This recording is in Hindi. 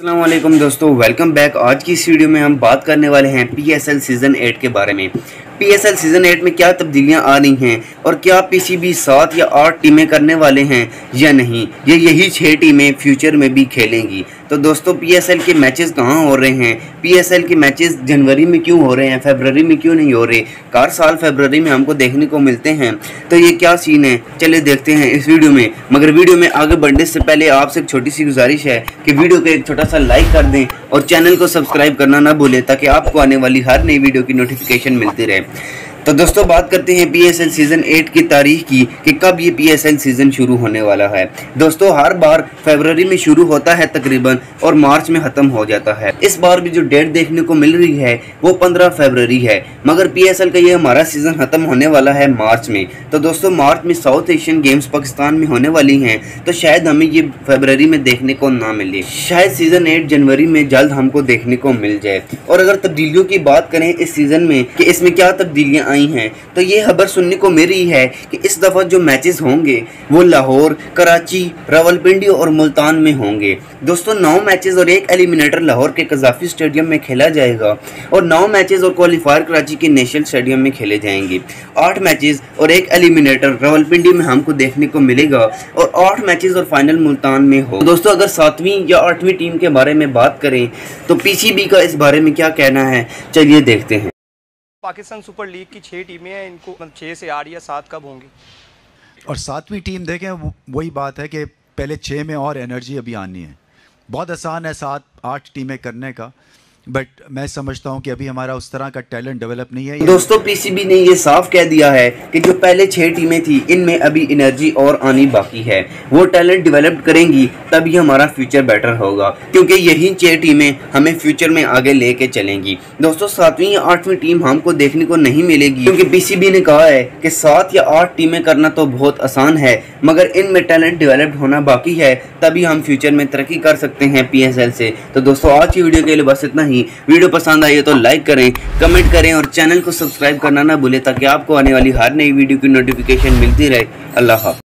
अस्सलाम वालेकुम दोस्तों, वेलकम बैक। आज की इस वीडियो में हम बात करने वाले हैं PSL सीज़न 8 के बारे में। PSL सीज़न 8 में क्या तब्दीलियां आ रही हैं और क्या PCB 7 या 8 टीमें करने वाले हैं या नहीं, यही 6 टीमें फ्यूचर में भी खेलेंगी। तो दोस्तों PSL के मैचेस कहाँ हो रहे हैं, PSL के मैचेस जनवरी में क्यों हो रहे हैं, फरवरी में क्यों नहीं हो रहे, हर साल फरवरी में हमको देखने को मिलते हैं। तो ये क्या सीन है, चलिए देखते हैं इस वीडियो में। मगर वीडियो में आगे बढ़ने से पहले आपसे एक छोटी सी गुजारिश है कि वीडियो को एक छोटा सा लाइक कर दें और चैनल को सब्सक्राइब करना ना भूलें ताकि आपको आने वाली हर नई वीडियो की नोटिफिकेशन मिलती रहे। तो दोस्तों बात करते हैं PSL सीज़न 8 की तारीख की कि कब ये PSL सीज़न शुरू होने वाला है। दोस्तों हर बार फरवरी में शुरू होता है तकरीबन और मार्च में ख़त्म हो जाता है। इस बार भी जो डेट देखने को मिल रही है वो 15 फरवरी है, मगर PSL का ये हमारा सीज़न ख़त्म होने वाला है मार्च में। तो दोस्तों मार्च में साउथ एशियन गेम्स पाकिस्तान में होने वाली हैं, तो शायद हमें ये फरवरी में देखने को ना मिले, शायद सीज़न 8 जनवरी में जल्द हमको देखने को मिल जाए। और अगर तब्दीलियों की बात करें इस सीज़न में कि इसमें क्या तब्दीलियाँ आई हैं, तो ये खबर सुनने को मिल रही है कि इस दफ़ा जो मैचेस होंगे वो लाहौर, कराची, रावलपिंडी और मुल्तान में होंगे। दोस्तों 9 मैचेस और 1 एलिमिनेटर लाहौर के कज़ाफ़ी स्टेडियम में खेला जाएगा और 9 मैचेस और क्वालिफायर कराची के नेशनल स्टेडियम में खेले जाएंगे। 8 मैचेस और 1 एलिमिनेटर रावलपिंडी में हमको देखने को मिलेगा और 8 मैचेस और फाइनल मुल्तान में हो। दोस्तों अगर 7वीं या 8वीं टीम के बारे में बात करें तो PCB का इस बारे में क्या कहना है, चलिए देखते हैं। पाकिस्तान सुपर लीग की 6 टीमें हैं, इनको 6 से 8 या 7 कब होंगी? और 7वीं टीम देखें, वही बात है कि पहले 6 में और एनर्जी अभी आनी है। बहुत आसान है 7-8 टीमें करने का, बट मैं समझता हूं कि अभी हमारा उस तरह का टैलेंट डेवलप नहीं है। दोस्तों PCB ने ये साफ कह दिया है कि जो पहले 6 टीमें थी इनमें अभी एनर्जी और आनी बाकी है, वो टैलेंट डेवलप करेंगी तभी हमारा फ्यूचर बेटर होगा, क्योंकि यही 6 टीमें हमें फ्यूचर में आगे लेके चलेंगी। दोस्तों 7वीं या 8वीं टीम हमको देखने को नहीं मिलेगी, क्योंकि PCB ने कहा है कि 7 या 8 टीमें करना तो बहुत आसान है, मगर इनमें टैलेंट डेवलप होना बाकी है, तभी हम फ्यूचर में तरक्की कर सकते हैं PSL से। तो दोस्तों आज की वीडियो के लिए बस इतना ही। वीडियो पसंद आई है तो लाइक करें, कमेंट करें और चैनल को सब्सक्राइब करना ना भूलें ताकि आपको आने वाली हर नई वीडियो की नोटिफिकेशन मिलती रहे। अल्लाह हाफ़िज़।